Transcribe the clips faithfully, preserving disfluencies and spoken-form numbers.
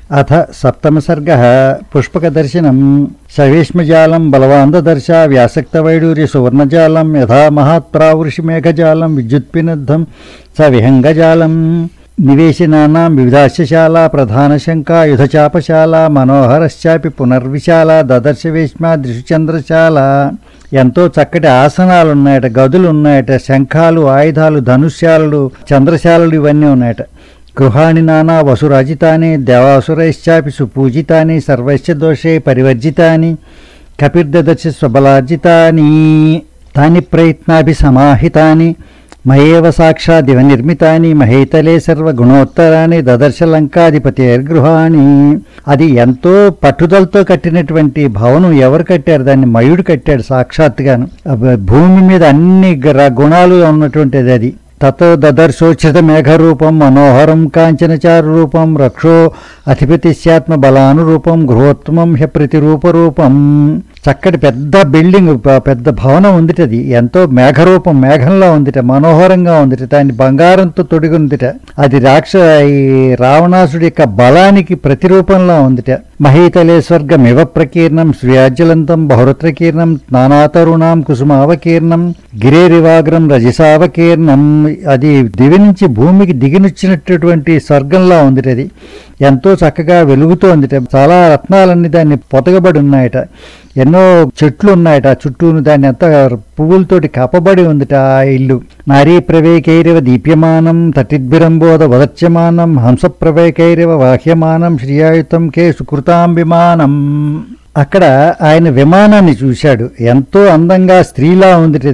అథ సప్తమ సర్గః పుష్పకదర్శనం సవేష్మజాలం బలవాందదర్శ వ్యాసక్తవైడూర్య సువర్ణజాలం యథా మహాత్ప్రావృషిమేఘజాలం విద్యుత్పినద్ధం స విహంగజాలం నివేశనానాం వివిధాస్యశాల ప్రధానశంకా యుధచాపశాల మనోహరశ్చాపి పునర్విశాల దదర్శ వేష్మాదృశచంద్రశాల. ఎంతో చక్కటి ఆసనాలు ఉన్నాయట, గదులు ఉన్నాయట, శంఖాలు, ఆయుధాలు, ధనుష్యాలు, చంద్రశాలలు ఇవన్నీ ఉన్నాయట. గృహాణి నానా వసురాజితాని దేవాసురైశ్చాపి సుపూజితాని సర్వైశ్చ దోషే పరివర్జితాని కపిర్దదర్శ స్వబలార్జితాని తాని ప్రయత్నాభి సమాహితాని మయేవ సాక్షాదివ నిర్మితాని మహేతలే సర్వగుణోత్తరాన్ని దదర్శ లంకాధిపతిర్గృహాణి. అది ఎంతో పట్టుదలతో కట్టినటువంటి భవనం. ఎవరు కట్టారు దాన్ని? మయుడు కట్టాడు సాక్షాత్గాను. భూమి మీద అన్ని గుణాలు ఉన్నటువంటిది అది. తతో దదర్శోచ్ఛిత మేఘరూపం మనోహరం కాంచనచారు రూపం రక్షో అధిపతిశ్యాత్మ బలానురూపం గృహోత్తమం హ్య ప్రతిరూపరూపం. చక్కటి పెద్ద బిల్డింగ్, పెద్ద భవనం ఉందిట. అది ఎంతో మేఘరూపం, మేఘంలా ఉందిట, మనోహరంగా ఉందిట, దాన్ని బంగారంతో తొడిగి ఉందిట. అది రాక్ష ఈ రావణాసుడి యొక్క బలానికి ప్రతిరూపంలా ఉందిట. మహీతలే స్వర్గమివ ప్రకీర్ణం శ్రీయాజ్యలంతం బహురత్రకీర్ణం నానాతరుణాం కుసుమావకీర్ణం గిరేరివాగ్రం రజసావకీర్ణం. అది దివి నుంచి భూమికి దిగినొచ్చినటువంటి స్వర్గంలా ఉందిట. అది ఎంతో చక్కగా వెలుగుతోందిట. చాలా రత్నాలన్నీ దాన్ని పొతగబడి ఉన్నాయట. ఎన్నో చెట్లు ఉన్నాయట చుట్టూను. దాన్ని అంతా పువ్వులతోటి కప్పబడి ఉందిట ఆ ఇల్లు. నారీ ప్రవేకైరవ దీప్యమానం తటిద్భిరంబోధ వదత్యమానం హంస ప్రవేకైరవ వాహ్యమానం శ్రీయాయుతం కే సుకృతాం విమానం. అక్కడ ఆయన విమానాన్ని చూశాడు. ఎంతో అందంగా స్త్రీలా ఉందిట.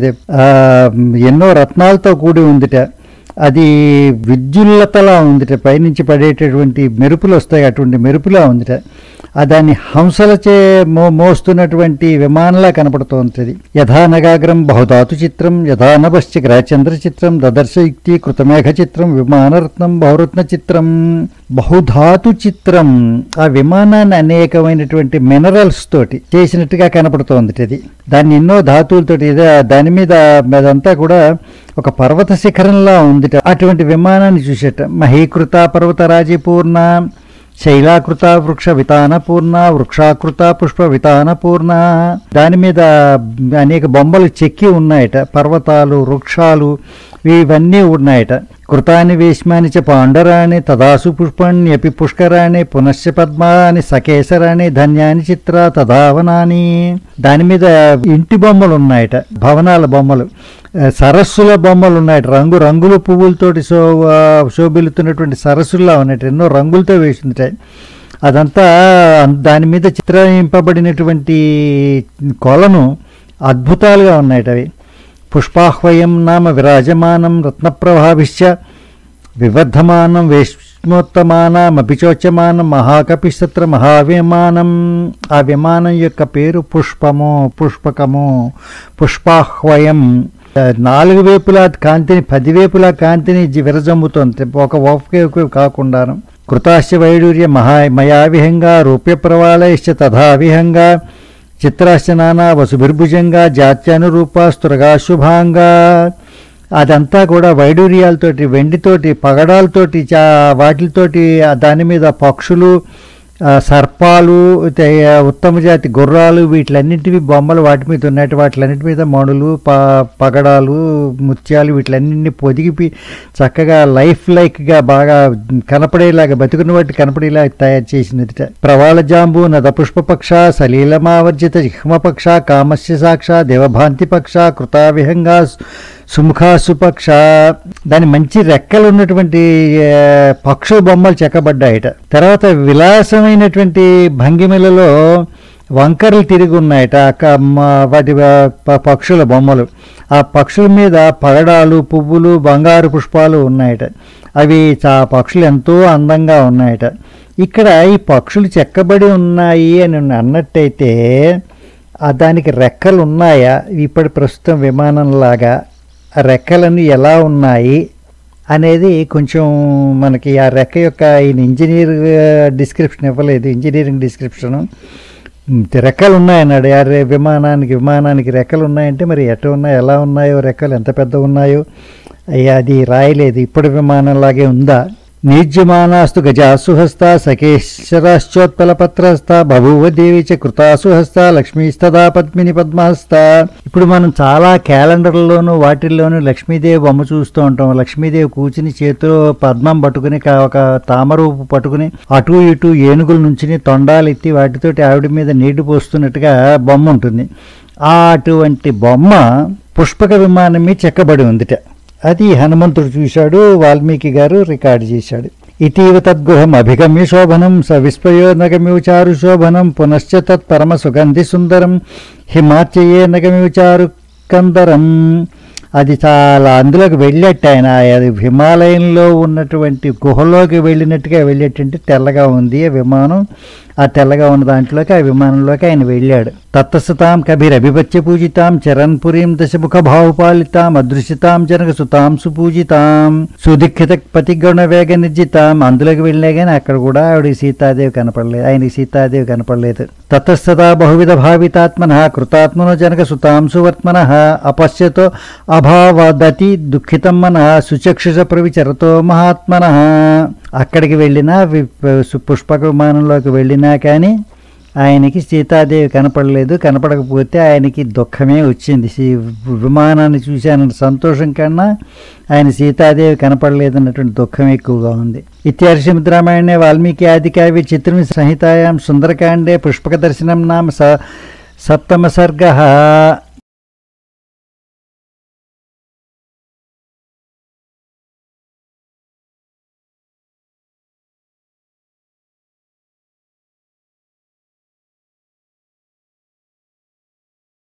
ఎన్నో రత్నాలతో కూడి ఉందిట. అది విద్యుల్లతలా ఉందిట. పైనుంచి పడేటటువంటి మెరుపులు వస్తాయి, అటువంటి మెరుపులా ఉందిట. దాన్ని హంసలచే మో మోస్తున్నటువంటి విమానంలా కనపడుతోంది. యథా నగాగ్రం బహుధాతు చిత్రం యథా నభశ్చ గ్రహచంద్ర చిత్రం దదర్శయుక్తి కృతమేఘ చిత్రం విమానరత్నం బహురత్న చిత్రం. బహుధాతు చిత్రం, ఆ విమానాన్ని అనేకమైనటువంటి మినరల్స్ తోటి చేసినట్టుగా కనపడుతోంది. అది దాన్ని ఎన్నో ధాతువులతోటి, దాని మీద అదంతా కూడా ఒక పర్వత శిఖరంలా ఉంది. అటువంటి విమానాన్ని చూసేట. మహీకృత పర్వతరాజిపూర్ణ శైలాకృత వృక్ష వితానపూర్ణ వృక్షాకృత పుష్ప వితానపూర్ణ. దాని మీద అనేక బొమ్మలు చెక్కి ఉన్నాయట. పర్వతాలు, వృక్షాలు ఇవన్నీ ఉన్నాయట. కృతాని వేష్మాని చ పాండరాణి తదాసు పుష్పాణ్యపి పుష్కరాణి పునశ్చ పద్మాని సకేసరాణి ధన్యాని చిత్ర తదావనాని. దాని మీద ఇంటి బొమ్మలు ఉన్నాయట, భవనాల బొమ్మలు, సరస్సుల బొమ్మలు ఉన్నాయట. రంగు రంగుల పువ్వులతోటి శో శోభిల్లుతున్నటువంటి సరస్సుల్లా ఉన్నాయట. ఎన్నో రంగులతో వేసిందిట. అదంతా దాని మీద చిత్రింపబడినటువంటి కొలను అద్భుతాలుగా ఉన్నాయట అవి. పుష్పాహ్వయం నామ విరాజమానం రత్నప్రభాభిశ్చ వివర్ధమానం వేష్మోత్తమానమపిచోచ్యమానం మహాకపిస్తత్ర మహావిమానం. ఆ విమానం యొక్క పేరు పుష్పము, పుష్పకము, పుష్పాహ్వయం. నాలుగు వైపులా కాంతిని, పదివేపులా కాంతిని విరజమ్ముతోంది, ఒక వైపు కాకుండా. కృతాశ్చ వైడూర్య మహా మయావిహంగా రూప్య ప్రవాళైశ్చ తథా విహంగా చిత్రాశ్చ నానా వసుభిర్భుజంగా జాత్యానురూపాస్తురగా శుభాంగా. అదంతా కూడా వైడూర్యాలతోటి, వెండితోటి, పగడాలతోటి, చా వాటితోటి దాని మీద పక్షులు, సర్పాలు, ఉత్తమ జాతి గుర్రాలు, వీటిలన్నింటివి బొమ్మలు వాటి మీద ఉన్నట్టు. వాటిలన్నింటి మీద మణులు, ప పగడాలు, ముత్యాలు వీటిలన్నింటినీ పొదిగి చక్కగా లైఫ్ లైక్గా బాగా కనపడేలాగా, బతుకున్న వాటి కనపడేలా తయారు చేసినది. ప్రవాళ జాంబు నద పుష్పపక్ష సలీలమావర్జిత జిహ్మపక్ష కామస్య సాక్ష దేవభాంతి పక్ష కృతావిహంగా సుముఖాసుపక్ష. దాని మంచి రెక్కలు ఉన్నటువంటి పక్షుల బొమ్మలు చెక్కబడ్డాయట. తర్వాత విలాసమైనటువంటి భంగిమలలో వంకరలు తిరిగి ఉన్నాయట వాటి పక్షుల బొమ్మలు. ఆ పక్షుల మీద పగడాలు, పువ్వులు, బంగారు పుష్పాలు ఉన్నాయట. అవి చా పక్షులు ఎంతో అందంగా ఉన్నాయట. ఇక్కడ ఈ పక్షులు చెక్కబడి ఉన్నాయి అని అన్నట్టయితే దానికి రెక్కలు ఉన్నాయా? ఇప్పటి ప్రస్తుతం విమానంలాగా ఆ రెక్కలన్నీ ఎలా ఉన్నాయి అనేది కొంచెం మనకి ఆ రెక్క యొక్క ఈయన ఇంజనీర్ డిస్క్రిప్షన్ ఇవ్వలేదు, ఇంజనీరింగ్ డిస్క్రిప్షను. రెక్కలు ఉన్నాయన్నాడు. ఆ విమానానికి విమానానికి రెక్కలు ఉన్నాయంటే మరి ఎటు ఉన్నాయో, ఎలా ఉన్నాయో రెక్కలు, ఎంత పెద్ద ఉన్నాయో అది రాయలేదు. ఇప్పుడు విమానంలాగే ఉందా? నీజ్యమానాస్తు గజాసుహస్త సకేశ్వరాశ్చోత్పలపత్రహస్త బభూవ దేవి చ కృతాసుహస్త లక్ష్మీస్తదా పద్మిని పద్మహస్త. ఇప్పుడు మనం చాలా క్యాలెండర్లోనూ వాటిల్లోనూ లక్ష్మీదేవి బొమ్మ చూస్తూ ఉంటాం. లక్ష్మీదేవి కూర్చుని చేతిలో పద్మం పట్టుకుని ఒక తామరూపు పట్టుకుని అటు ఇటు ఏనుగుల నుంచి తొండాలు ఎత్తి వాటితోటి ఆవిడ మీద నీళ్లు పోస్తున్నట్టుగా బొమ్మ ఉంటుంది. అటువంటి బొమ్మ పుష్పక విమానం మీద చెక్కబడి ఉందిట. అది హనుమంతుడు చూశాడు, వాల్మీకి గారు రికార్డు చేశాడు. ఇటీవ తద్గృహం అభిగమ్య శోభనం స విస్మయో నగమిచారు శోభనం పునశ్చ తత్ పరమ సుగంధి సుందరం హిమాచయే నగమిచారు కందరం. అది చాలా అందులోకి వెళ్ళేట్టు ఆయన, అది హిమాలయంలో ఉన్నటువంటి గుహలోకి వెళ్ళినట్టుగా వెళ్ళేటంటే తెల్లగా ఉంది ఆ విమానం. ఆ తెల్లగా ఉన్న దాంట్లోకి ఆ విమానంలోకి ఆయన వెళ్ళాడు. తత్తసతాం కభిరభిపత్య పూజితాం చరణ్పురీం దశముఖ భావుపాలితాం అదృశ్యతాం జనక సుతాం సుపూజితాం సుదిక్షిత పతిగణ వేగ నిర్జితాం. అందులోకి వెళ్ళినా కానీ అక్కడ కూడా ఆవిడకి సీతాదేవి కనపడలేదు, ఆయనకి సీతాదేవి కనపడలేదు. తతస్తదా బహువిధ భావితాత్మన కృతాత్మనో జనక సుతాం సువర్త్మన అపశ్యతో అభావదతి దుఃఖితం మన సుచక్షుష ప్రవిచరతో మహాత్మన. అక్కడికి వెళ్ళినా పుష్పక విమానంలోకి వెళ్ళినా కానీ ఆయనకి సీతాదేవి కనపడలేదు. కనపడకపోతే ఆయనకి దుఃఖమే వచ్చింది. విమానాన్ని చూశానన్న సంతోషం కన్నా ఆయన సీతాదేవి కనపడలేదు అన్నటువంటి దుఃఖం ఎక్కువగా ఉంది. ఇత్యాది శ్రీమద్రామాయణే వాల్మీకి ఆదికావ్య చిత్రం సంహితాయాం సుందరకాండే పుష్పక దర్శనం నామ స సప్తమ సర్గ.